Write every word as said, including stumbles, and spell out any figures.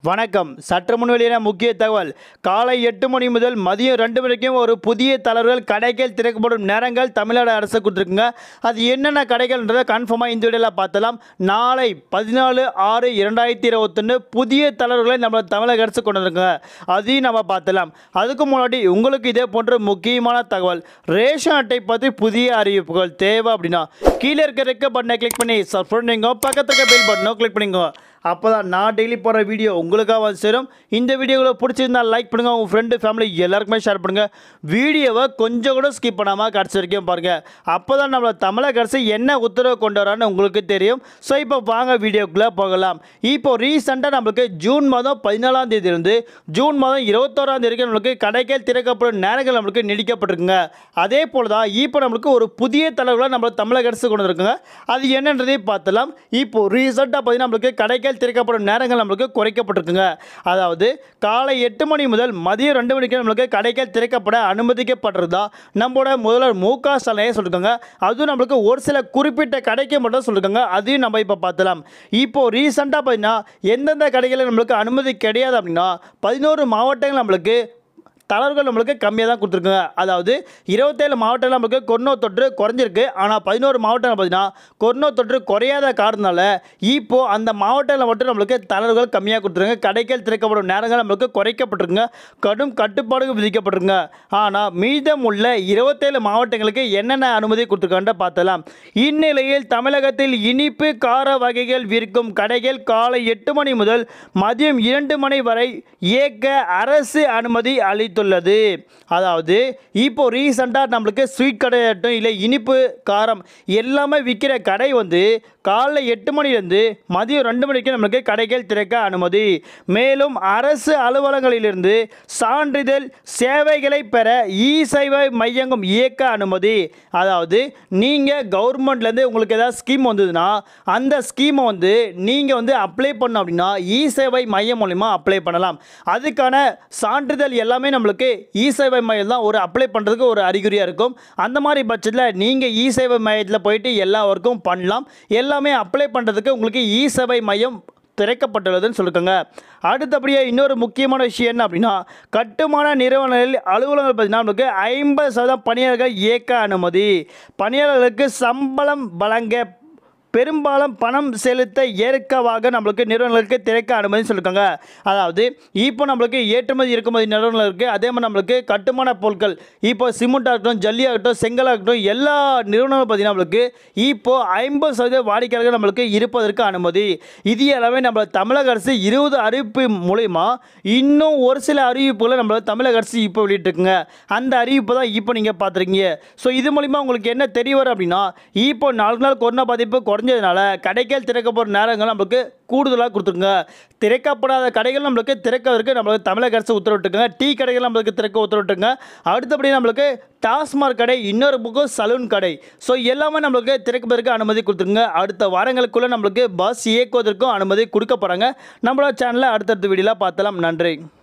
வணக்கம். சற்று முன் வெளியான முக்கிய தகவல். காலை எட்டு மணி முதல் மதியம் ரெண்டு மணிக்கும் ஒரு புதிய தளர்வுகள் கடைகள் திறக்கப்படும் நேரங்கள் தமிழ்நாடு அரசு கொடுத்துருக்குங்க. அது என்னென்ன கடைகள்ன்றதை கன்ஃபார்மாக இந்த வீடியோவில் பார்த்தலாம். நாளை பதினாலு ஆறு இரண்டாயிரத்தி இருபத்தொன்று புதிய தளர்வுகளை நம்ம தமிழக அரசு கொண்டு வந்துருங்க. அதையும் நம்ம பார்த்தலாம். அதுக்கு முன்னாடி உங்களுக்கு இதே போன்ற முக்கியமான தகவல், ரேஷன் அட்டை பற்றி புதிய அறிவிப்புகள் தேவை அப்படின்னா கீழே இருக்க ரெக்க பட்டனை கிளிக் பண்ணி சப்ஸ்கிரைப் பண்ணிங்க, பக்கத்துக்கு இருக்க பெல் பட்டனை கிளிக் பண்ணிங்க. அப்போ தான் நான் டெய்லி போடுற வீடியோ உங்களுக்காக வந்து சேரும். இந்த வீடியோவில் பிடிச்சிருந்தால் லைக் பண்ணுங்கள், உங்கள் ஃப்ரெண்டு ஃபேமிலி எல்லாருக்குமே ஷேர் பண்ணுங்கள். வீடியோவை கொஞ்சம் கூட ஸ்கிப் பண்ணாமல் கடைசி வரைக்கும் பாருங்கள். அப்போ தான் நம்மளை தமிழக அரசு என்ன உத்தரவு கொண்டு வரான்னு உங்களுக்கு தெரியும். ஸோ இப்போ வாங்க வீடியோக்குள்ளே போகலாம். இப்போ ரீசெண்டாக நம்மளுக்கு ஜூன் மாதம் பதினாலாம் தேதியிலிருந்து ஜூன் மாதம் இருபத்தோராம் தேதிக்கு நம்மளுக்கு கடைகள் திறக்கப்படும் நேரங்கள் நம்மளுக்கு நீடிக்கப்பட்டிருக்குங்க. அதே போல் தான் இப்போ நம்மளுக்கு ஒரு புதிய தளர்வுகளை நம்ம தமிழக அரசு கொண்டு வந்துருக்குங்க. அது என்னன்றதையும் பார்த்தலாம். இப்போ ரீசெண்டாக பார்த்தீங்கன்னா நம்மளுக்கு கடைகள் திறக்கப்படும் நேரங்கள் நம்மளுக்கு குறைக்கப்பட்டிருக்குங்க. அதாவது காலை எட்டு மணி முதல் மதியம் ரெண்டு மணிக்கு நம்மளுக்கு கடைகள் திறக்கப்பட அனுமதிக்கப்படுறதா நம்மளோட முதல்வர் மு க ஸ்டாலின் சொல்லிருக்காங்க. அதுவும் நம்மளுக்கு ஒரு சில குறிப்பிட்ட கடைக்கு மட்டும் சொல்லிருக்காங்க. அதையும் நம்ம இப்போ பார்த்தலாம். இப்போ ரீசெண்டாக பார்த்தீங்கன்னா எந்தெந்த கடைகளில் நம்மளுக்கு அனுமதி கிடையாது அப்படின்னா பதினோரு மாவட்டங்கள் நம்மளுக்கு தளர்வுகள் நம்மளுக்கு கம்மியாக தான் கொடுத்துருக்குங்க. அதாவது இருபத்தேழு மாவட்டங்கள் நம்மளுக்கு கொரோனா தொற்று குறைஞ்சிருக்கு. ஆனால் பதினோரு மாவட்டங்கள் பார்த்தீங்கன்னா கொரோனா தொற்று குறையாத காரணத்தினால இப்போது அந்த மாவட்டங்களில் மட்டும் நம்மளுக்கு தளர்வுகள் கம்மியாக கொடுத்துருங்க. கடைகள் திறக்கப்படும் நேரங்கள் நம்மளுக்கு குறைக்கப்பட்டிருக்குங்க. கடும் கட்டுப்பாடுகள் விதிக்கப்பட்டிருக்குங்க. ஆனால் மீதம் உள்ள இருபத்தேழு மாவட்டங்களுக்கு என்னென்ன அனுமதி கொடுத்துருக்கான்னு பார்த்தலாம். இந்நிலையில் தமிழகத்தில் இனிப்பு கார வகைகள் விற்கும் கடைகள் காலை எட்டு மணி முதல் மதியம் இரண்டு மணி வரை இயக்க அரசு அனுமதி அளித்துள்ளது. அதாவது இப்போ ரீசெண்டாக நம்மளுக்கு ஸ்வீட் கடை ஆகட்டும் இல்லை இனிப்பு காரம் எல்லாமே விற்கிற கடை வந்து காலைல எட்டு மணிலேருந்து மதியம் ரெண்டு மணிக்கு நம்மளுக்கு கடைகள் திறக்க அனுமதி. மேலும் அரசு அலுவலகங்களிலிருந்து சான்றிதழ் சேவைகளை பெற இ சேவை மையங்கள் இயக்க அனுமதி. அதாவது நீங்கள் கவர்மெண்ட்லேருந்து உங்களுக்கு ஏதாவது ஸ்கீம் வந்ததுன்னா அந்த ஸ்கீமை வந்து நீங்கள் வந்து அப்ளை பண்ணோம் அப்படின்னா இ சேவை மையம் மூலிமா அப்ளை பண்ணலாம். அதுக்கான சான்றிதழ் எல்லாமே நம்மளுக்கு இ சேவை மையம் தான் ஒரு அப்ளை பண்ணுறதுக்கு ஒரு அறிகுறியாக இருக்கும். அந்த மாதிரி பட்சத்தில் நீங்கள் இ சேவை மையத்தில் போயிட்டு எல்லா ஒர்க்கும் பண்ணலாம். எல்லாமே அப்ளை பண்ணுறதுக்கு உங்களுக்கு இ சேவை மையம் திறக்கப்பட்டுள்ளதுன்னு சொல்லியிருக்காங்க. அடுத்தபடியாக இன்னொரு முக்கியமான விஷயம் என்ன அப்படின்னா கட்டுமான நிறுவனங்களில் அலுவலகங்கள் பார்த்தீங்கன்னா நம்மளுக்கு ஐம்பது சதவீதம் பணியாளர்கள் இயக்க அனுமதி. பணியாளர்களுக்கு சம்பளம் வழங்க பெரும்பாலும் பணம் செலுத்த ஏற்கவாக நம்மளுக்கு நிறுவனங்களுக்கு திறக்க அனுமதி சொல்லியிருக்காங்க. அதாவது இப்போ நம்மளுக்கு ஏற்றுமதி இறக்குமதி நிறுவனங்கள் இருக்குது. அதே மாதிரி நம்மளுக்கு கட்டுமான பொருட்கள் இப்போ சிமெண்ட்டாக இருக்கட்டும், ஜல்லியாகட்டும், செங்கலாகட்டும் எல்லா நிறுவனங்களும் பார்த்தீங்கன்னா நம்மளுக்கு இப்போது ஐம்பது சதவீத வாடிக்கையாளர்கள் நம்மளுக்கு இருப்பதற்கு அனுமதி. இது எல்லாமே நம்ம தமிழக அரசு இருபது அறிவிப்பு மூலமா இன்னும் ஒரு சில அறிவிப்புகளை நம்ம தமிழக அரசு இப்போ வெளியிட்டிருக்குங்க. அந்த அறிவிப்பு தான் இப்போ நீங்கள் பார்த்துருக்கீங்க. ஸோ இது மூலிமா உங்களுக்கு என்ன தெரிய வரும் அப்படின்னா இப்போ நாலு நாள் கொரோனா பாதிப்பு குறைஞ்சதுனால கடைகள் திறக்கப்போகிற நேரங்கள் நம்மளுக்கு கூடுதலாக கொடுத்துருங்க. திறக்கப்படாத கடைகள் நம்மளுக்கு திறக்கிறதுக்கு நம்மளுக்கு தமிழக அரசு உத்தரவிட்டுருங்க. டீ கடைகள் நம்மளுக்கு திறக்க உத்தரவிட்டுருங்க. அடுத்தபடி நம்மளுக்கு டாஸ்மாக் கடை, இன்னொரு பக்கம் சலூன் கடை, ஸோ எல்லாமே நம்மளுக்கு திறப்பதற்கு அனுமதி கொடுத்துருங்க. அடுத்த வாரங்களுக்குள்ளே நம்மளுக்கு பஸ் இயக்குவதற்கும் அனுமதி கொடுக்க போகிறாங்க. நம்மளோட சேனலில் அடுத்தடுத்த வீடியோவில் பார்த்தலாம். நன்றி.